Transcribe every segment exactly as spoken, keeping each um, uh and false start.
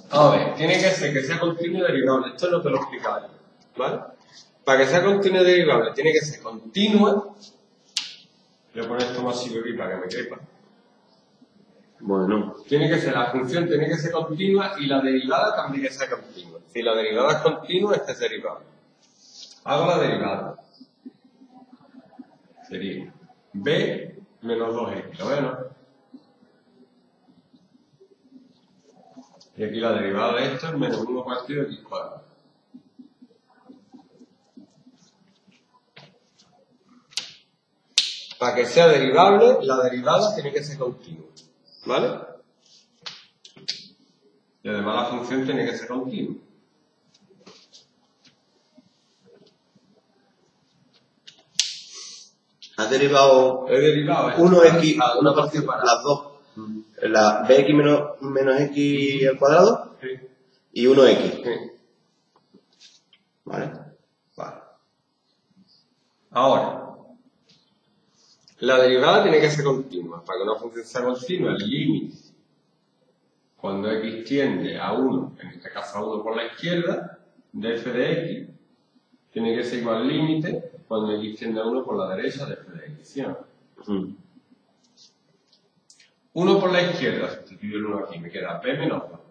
A ver, tiene que ser que sea continuo y derivable. Esto no te lo explicaré, ¿vale? Para que sea continuo y derivable, tiene que ser continua. Voy a poner esto más así para que me quepa. Bueno. Tiene que ser, la función tiene que ser continua y la derivada también que sea continua. Si la derivada es continua, esta es derivable. Hago la derivada. Sería b menos dos x, ¿lo ves, no? Y aquí la derivada de esto es menos uno partido x cuadrado. Para que sea derivable, la derivada tiene que ser continua, ¿vale? Y además la función tiene que ser continua. Has derivado He derivado uno x, una una parte para las dos. La bx menos, menos x al cuadrado, sí. Y uno x. Sí. ¿Vale? Vale. Ahora, la derivada tiene que ser continua. Para que una función sea continua, el límite, cuando x tiende a uno, en este caso a uno por la izquierda, de f de x, tiene que ser igual al límite cuando x tiende a uno por la derecha de f de x, ¿sí o no? Mm. uno por la izquierda, sustituyo el uno aquí, me queda p menos dos.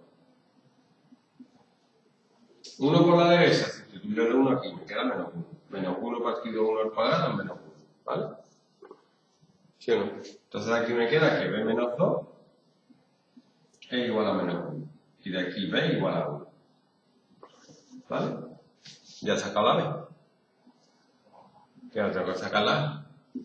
uno por la derecha, sustituyo el uno aquí, me queda menos uno. Menos uno partido uno al cuadrado es menos uno, ¿vale? ¿Sí o no? Entonces aquí me queda que b menos dos es igual a menos uno. Y de aquí b igual a uno. ¿Vale? Ya he sacado la b. ¿Qué ahora tengo que sacar la a?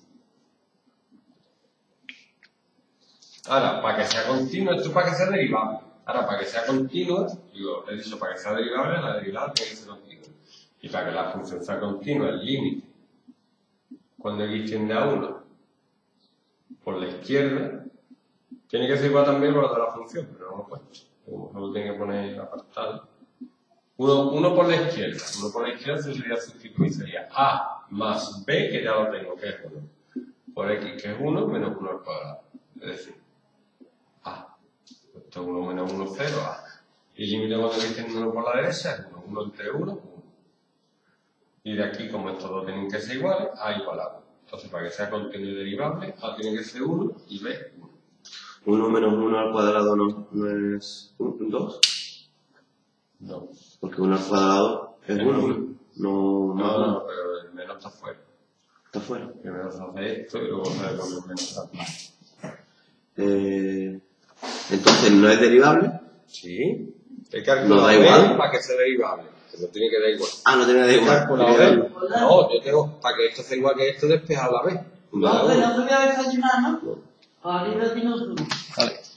Ahora, para que sea continua, esto es para que sea derivable. Ahora, para que sea continua, digo, he dicho, para que sea derivable, la derivada tiene que ser continua. Y para que la función sea continua, el límite, cuando x tiende a uno por la izquierda, tiene que ser igual también por la de la función, pero no lo he puesto. Solo tiene que poner apartado. Uno, uno por la izquierda. Uno por la izquierda sería sustituir, sería a más b, que ya lo tengo, que es uno, por x, que es uno, menos uno al cuadrado. Es decir, a. Esto es uno menos uno, cero, a. Y el límite cuando x tiende uno por la derecha es uno. uno entre uno, uno. Y de aquí, como estos dos tienen que ser iguales, a igual a uno. Entonces, para que sea continuo y derivable, a tiene que ser uno y b uno. uno menos uno al cuadrado no, no es dos. No. Porque uno al cuadrado es Es uno. uno. No, No, no, no, pero el menos está fuera. Está fuera. Primero se hace esto y luego se le pone el menos atrás. Eh, entonces, ¿no es derivable? Sí. El cálculo ¿No da de igual? para que sea derivable. Pero tiene que dar igual. Ah, no tiene que dar igual. Calculado Tiene que B. dar- No, yo tengo, para que esto sea igual que esto, despejado la B. No, que no te voy a desayunar, ¿no? Ahorita tienes uno. Vale.